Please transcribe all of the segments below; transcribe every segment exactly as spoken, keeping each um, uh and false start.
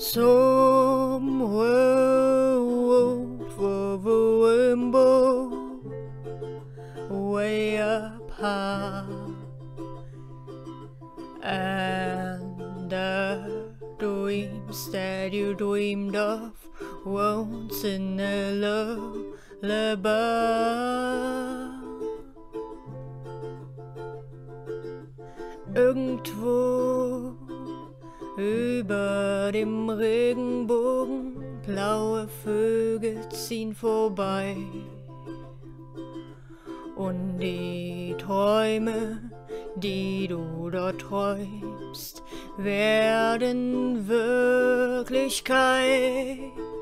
Somewhere over the rainbow, way up high, and the dreams that you dreamed of once in a lullaby. Irgendwo über dem Regenbogen, blaue Vögel ziehen vorbei. Und die Träume, die du dort träumst, werden Wirklichkeit.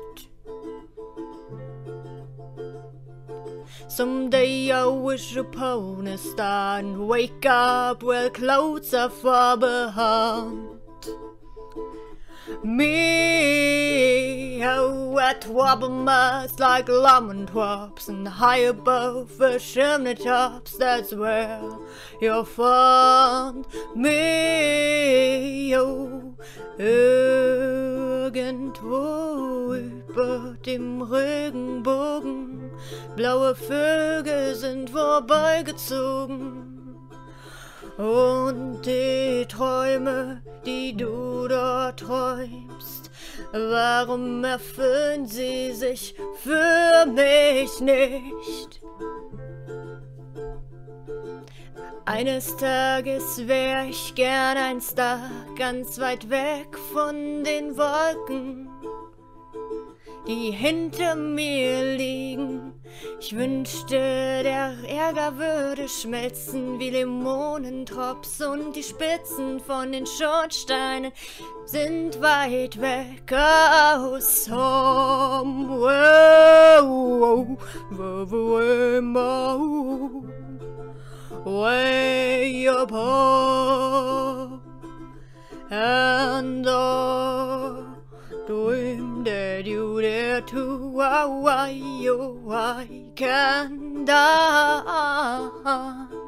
Someday I wish upon a star and wake up where clouds are far behind me. Oh, I trouble must like lemon drops, and high above the chimney tops, that's where you'll find me. Oh, irgendwo über dem Regenbogen, blaue Vögel sind vorbeigezogen. Und die Träume, die du dort träumst, warum erfüllen sie sich für mich nicht? Eines Tages wär ich gern ein Star, ganz weit weg von den Wolken, die hinter mir liegen. Ich wünschte, der Ärger würde schmelzen wie Limonentrops, und die Spitzen von den Schornsteinen sind weit weg. Oh, somewhere over the rainbow, way up high, and I dream that you dare to, why, why, oh, why can't I?